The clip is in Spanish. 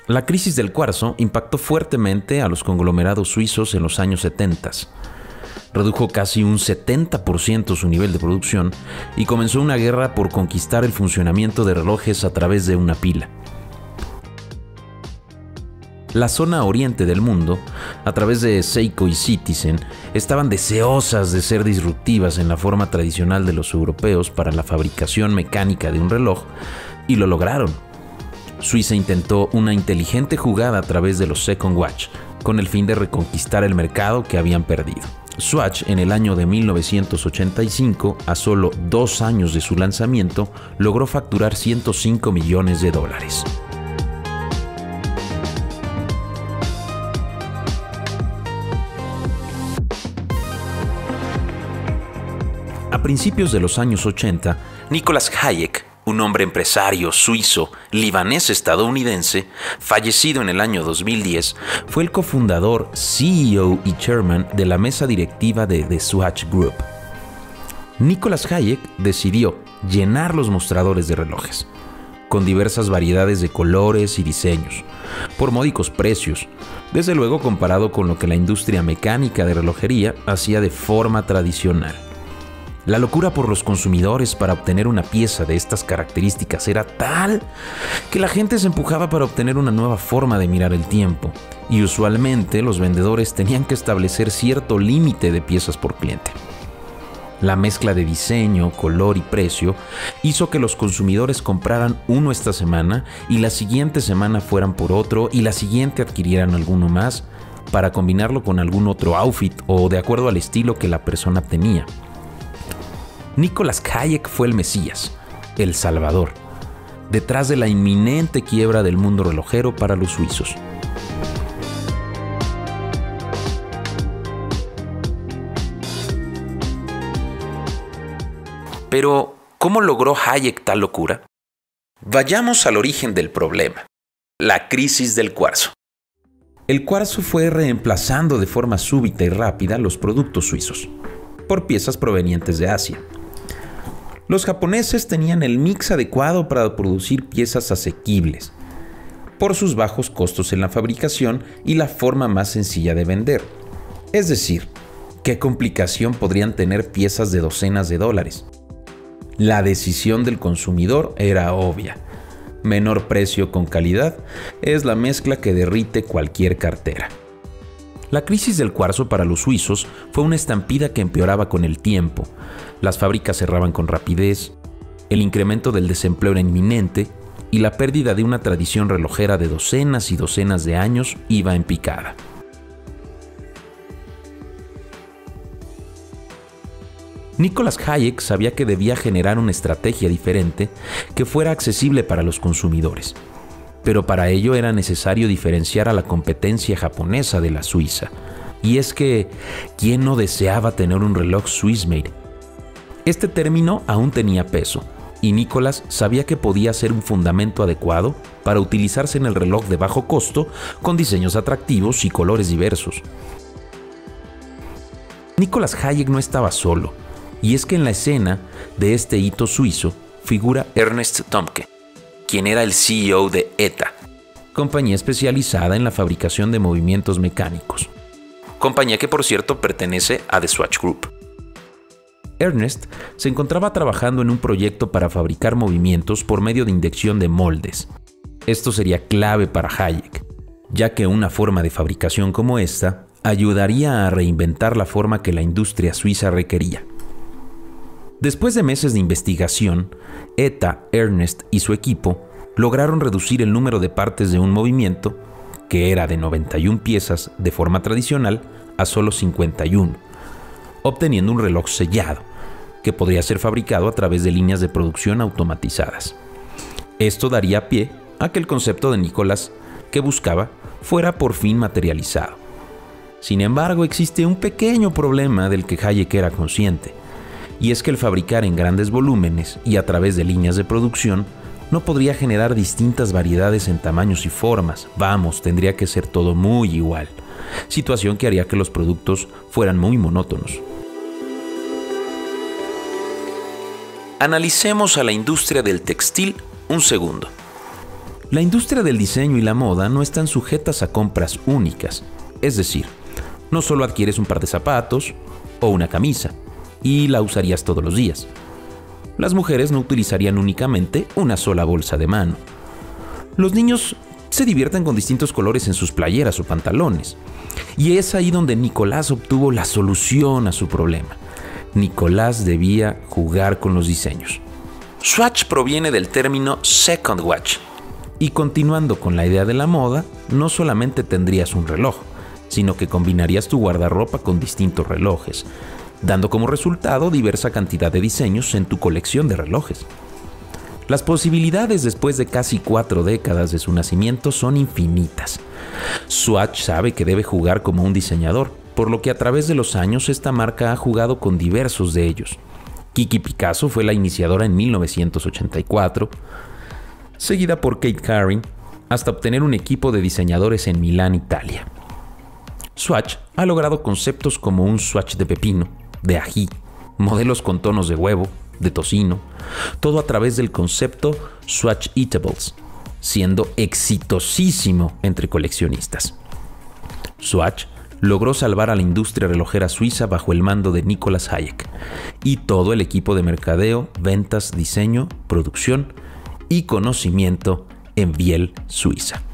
La crisis del cuarzo impactó fuertemente a los conglomerados suizos en los años 70. Redujo casi un 70% su nivel de producción y comenzó una guerra por conquistar el funcionamiento de relojes a través de una pila. La zona oriente del mundo, a través de Seiko y Citizen, estaban deseosas de ser disruptivas en la forma tradicional de los europeos para la fabricación mecánica de un reloj, y lo lograron. Suiza intentó una inteligente jugada a través de los Second Watch, con el fin de reconquistar el mercado que habían perdido. Swatch, en el año de 1985, a solo 2 años de su lanzamiento, logró facturar $105 millones. A principios de los años 80, Nicolas Hayek, un hombre empresario suizo, libanés-estadounidense, fallecido en el año 2010, fue el cofundador, CEO y chairman de la mesa directiva de The Swatch Group. Nicolas Hayek decidió llenar los mostradores de relojes, con diversas variedades de colores y diseños, por módicos precios, desde luego comparado con lo que la industria mecánica de relojería hacía de forma tradicional. La locura por los consumidores para obtener una pieza de estas características era tal que la gente se empujaba para obtener una nueva forma de mirar el tiempo, y usualmente los vendedores tenían que establecer cierto límite de piezas por cliente. La mezcla de diseño, color y precio hizo que los consumidores compraran uno esta semana y la siguiente semana fueran por otro y la siguiente adquirieran alguno más para combinarlo con algún otro outfit o de acuerdo al estilo que la persona tenía. Nicolas Hayek fue el Mesías, el Salvador, detrás de la inminente quiebra del mundo relojero para los suizos. Pero, ¿cómo logró Hayek tal locura? Vayamos al origen del problema, la crisis del cuarzo. El cuarzo fue reemplazando de forma súbita y rápida los productos suizos por piezas provenientes de Asia. Los japoneses tenían el mix adecuado para producir piezas asequibles, por sus bajos costos en la fabricación y la forma más sencilla de vender. Es decir, ¿qué complicación podrían tener piezas de docenas de dólares? La decisión del consumidor era obvia. Menor precio con calidad es la mezcla que derrite cualquier cartera. La crisis del cuarzo para los suizos fue una estampida que empeoraba con el tiempo. Las fábricas cerraban con rapidez, el incremento del desempleo era inminente y la pérdida de una tradición relojera de docenas y docenas de años iba en picada. Nicolas Hayek sabía que debía generar una estrategia diferente que fuera accesible para los consumidores. Pero para ello era necesario diferenciar a la competencia japonesa de la suiza. Y es que, ¿quién no deseaba tener un reloj Swiss made? Este término aún tenía peso, y Nicolas sabía que podía ser un fundamento adecuado para utilizarse en el reloj de bajo costo con diseños atractivos y colores diversos. Nicolas Hayek no estaba solo, y es que en la escena de este hito suizo figura Ernest Thomke, quien era el CEO de ETA, compañía especializada en la fabricación de movimientos mecánicos, compañía que por cierto pertenece a The Swatch Group. Ernest se encontraba trabajando en un proyecto para fabricar movimientos por medio de inyección de moldes. Esto sería clave para Hayek, ya que una forma de fabricación como esta ayudaría a reinventar la forma que la industria suiza requería. Después de meses de investigación, ETA, Ernest y su equipo lograron reducir el número de partes de un movimiento, que era de 91 piezas de forma tradicional, a solo 51, obteniendo un reloj sellado, que podría ser fabricado a través de líneas de producción automatizadas. Esto daría pie a que el concepto de Nicolas que buscaba fuera por fin materializado. Sin embargo, existe un pequeño problema del que Hayek era consciente, y es que el fabricar en grandes volúmenes y a través de líneas de producción no podría generar distintas variedades en tamaños y formas. Vamos, tendría que ser todo muy igual, situación que haría que los productos fueran muy monótonos. Analicemos a la industria del textil un segundo. La industria del diseño y la moda no están sujetas a compras únicas, es decir, no solo adquieres un par de zapatos o una camisa y la usarías todos los días. Las mujeres no utilizarían únicamente una sola bolsa de mano. Los niños se divierten con distintos colores en sus playeras o pantalones. Y es ahí donde Nicolás obtuvo la solución a su problema. Nicolás debía jugar con los diseños. Swatch proviene del término second watch. Y continuando con la idea de la moda, no solamente tendrías un reloj, sino que combinarías tu guardarropa con distintos relojes, dando como resultado diversa cantidad de diseños en tu colección de relojes. Las posibilidades después de casi 4 décadas de su nacimiento son infinitas. Swatch sabe que debe jugar como un diseñador, por lo que a través de los años esta marca ha jugado con diversos de ellos. Kiki Picasso fue la iniciadora en 1984, seguida por Kate Haring, hasta obtener un equipo de diseñadores en Milán, Italia. Swatch ha logrado conceptos como un swatch de pepino, de ají, modelos con tonos de huevo, de tocino, todo a través del concepto Swatch Eatables, siendo exitosísimo entre coleccionistas. Swatch logró salvar a la industria relojera suiza bajo el mando de Nicolas Hayek y todo el equipo de mercadeo, ventas, diseño, producción y conocimiento en Biel, Suiza.